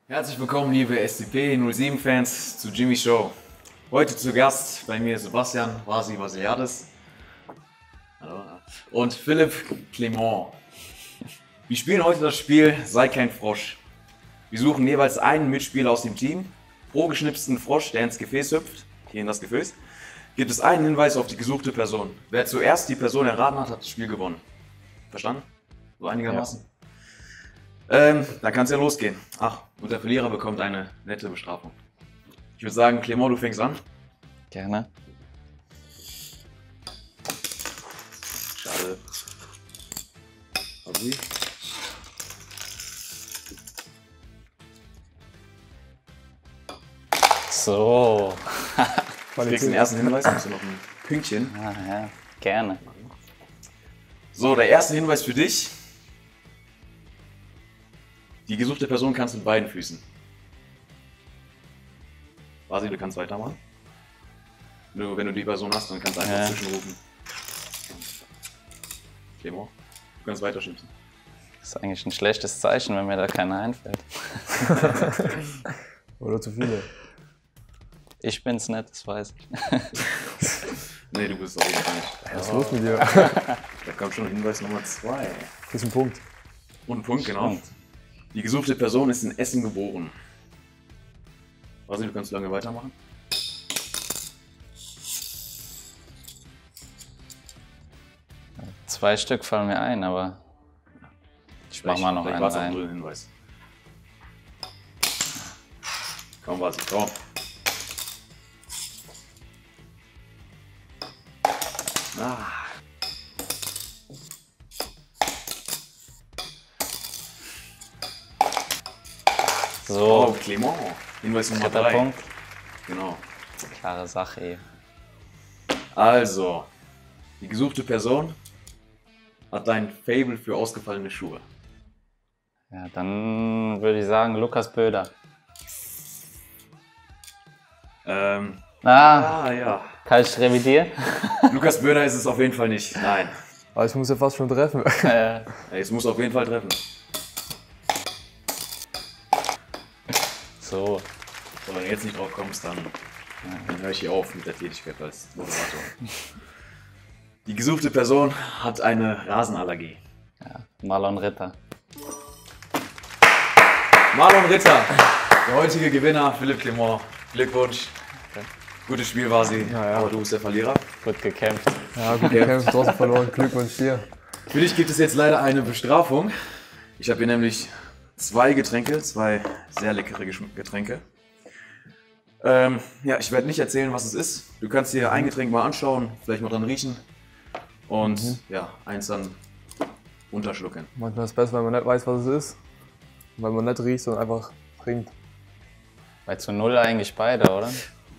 Herzlich willkommen, liebe SCP-07-Fans, zu Jimmy Show. Heute zu Gast bei mir Sebastian Vasiliadis und Philipp Clement. Wir spielen heute das Spiel Sei kein Frosch. Wir suchen jeweils einen Mitspieler aus dem Team. Pro geschnipsten Frosch, der ins Gefäß hüpft, hier in das Gefäß, gibt es einen Hinweis auf die gesuchte Person. Wer zuerst die Person erraten hat, hat das Spiel gewonnen. Verstanden? So einigermaßen? Ja. Dann kann es ja losgehen. Ach, und der Verlierer bekommt eine nette Bestrafung. Ich würde sagen, Clement, du fängst an. Gerne. Schade. Abi. So. Du kriegst den ersten Hinweis, hast du noch ein Pünktchen. Ah, ja, gerne. So, der erste Hinweis für dich. Die gesuchte Person kannst du mit beiden Füßen. Vasi, du kannst weitermachen. Nur wenn du die Person hast, dann kannst du einfach zwischenrufen. Clement, du kannst weiter schnipsen. Das ist eigentlich ein schlechtes Zeichen, wenn mir da keiner einfällt. Oder zu viele. Ich bin's nicht, das weiß ich. Nee, du bist es auf jeden Fall nicht. Was ist los mit dir? Da kommt schon Hinweis Nummer 2. Das ist ein Punkt. Und ein Punkt, genau. Die gesuchte Person ist in Essen geboren. Vasi, du kannst lange weitermachen. Zwei Stück fallen mir ein, aber ich mach mal noch einen rein. Hinweis. Komm, Vasi, komm. Ah. So, Oh, Clement. Hinweis Nummer dritter 3. Punkt. Genau. Klare Sache hier. Also, die gesuchte Person hat ein Faible für ausgefallene Schuhe. Ja, dann würde ich sagen Lukas Böder. Ja. Kann ich revidieren? Lukas Böhner ist es auf jeden Fall nicht. Nein. Aber ich muss ja fast schon treffen. Es muss auf jeden Fall treffen. So. So, wenn du jetzt nicht drauf kommst, dann höre ich hier auf mit der Tätigkeit als Moderator. Die gesuchte Person hat eine Rasenallergie. Ja, Marlon Ritter. Marlon Ritter, der heutige Gewinner, Philipp Clement. Glückwunsch. Gutes Spiel, Vasi. Ja. Aber du bist der Verlierer. Gut gekämpft. Ja, gut gekämpft, trotzdem verloren. Glückwunsch dir. Für dich gibt es jetzt leider eine Bestrafung. Ich habe hier nämlich zwei Getränke, zwei sehr leckere Getränke. Ja, ich werde nicht erzählen, was es ist. Du kannst dir ein Getränk mal anschauen, vielleicht mal dran riechen und ja, eins dann unterschlucken. Manchmal ist es besser, wenn man nicht weiß, was es ist. Weil man nicht riecht, sondern einfach trinkt. Bei zu null eigentlich beide, oder?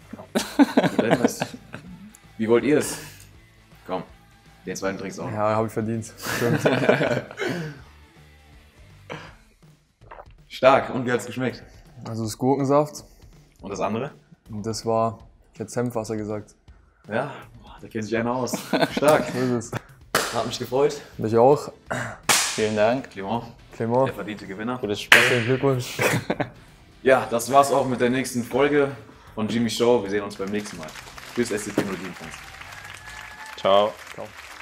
Wie wollt ihr es? Komm, den zweiten trinkst du auch. Ja, habe ich verdient. Stimmt. Stark. Und wie hat es geschmeckt? Also das Gurkensaft. Und das andere? Und das war, ich hätte Senfwasser gesagt. Ja, da kennt sich einer aus. Stark. So ist es. Hat mich gefreut. Mich auch. Vielen Dank. Clement, Clement. der verdiente Gewinner. Gutes Spiel. Herzlichen Glückwunsch. Ja, das war's auch mit der nächsten Folge von Jimmy Show. Wir sehen uns beim nächsten Mal. Tschüss, SCP-07-Fans. Ciao. Ciao.